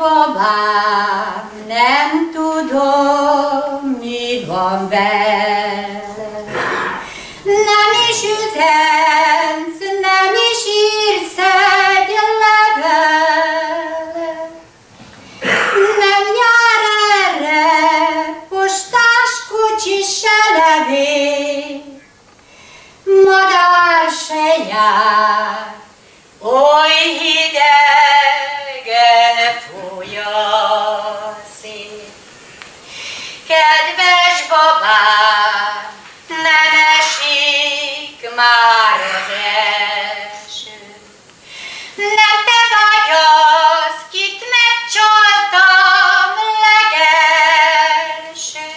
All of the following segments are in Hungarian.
babám, nem tudom, mi van vele. Nem is üzensz, nem is írsz egy levelet. Nem jár erre postás kocsi se levél, madár se jár, oly hidegen fúj a szél. Kedves babám, nem esik már az eső. Nem te vagy az, kit megcsaltam legelső.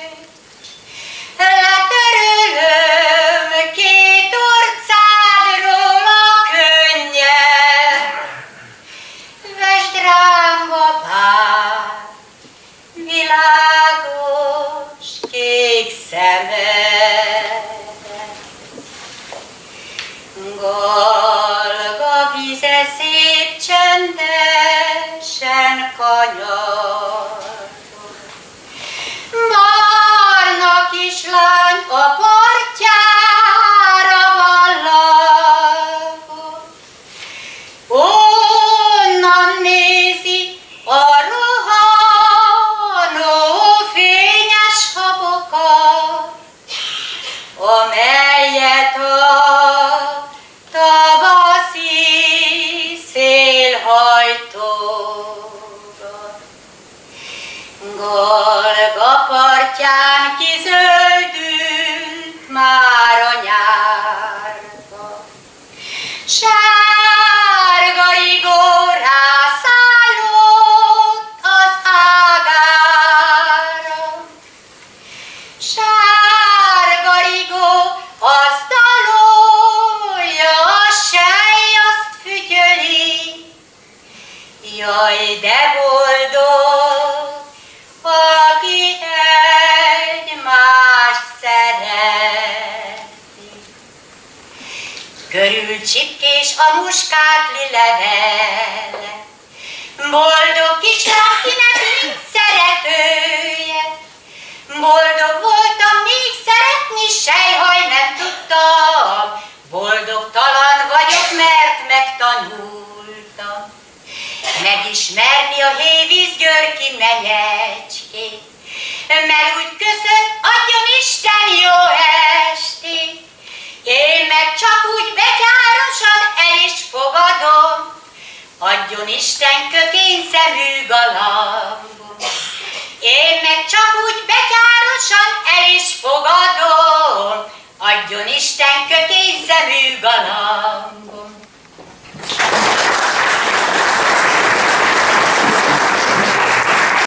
Letörölöm két orcádról a könnyed. Vesd rám, babám, világos kék szemed. Galga vize szép csendesen kanyargott. Barna kislány a partjára ballagott. Onnan nézi a rohanó fényes habokat, amelyet a tavaszi szél hajtogat. Galga partján kizöldült már a nyárba. Sárga rigó rászállott az ágára. Sárga rigó azt dalolja, a sely azt fütyöli. Jaj, de boldog, aki egymást szereti. Körül csipkés a muskátli levele, boldog kislány, kinek nincs szeretője. Boldog voltam, még szeretni sejhaj nem tudtam. Boldogtalan vagyok, mert megtanultam megismerni a hévíz Györgyi menyecskét. Mert úgy köszönt, adjon Isten jó estét. Én meg csak úgy betyárosan el is fogadom, adjon Isten kökény szemű galambot. Én meg csak úgy betyárosan el is fogadom, adjon Isten kökény szemű galambot.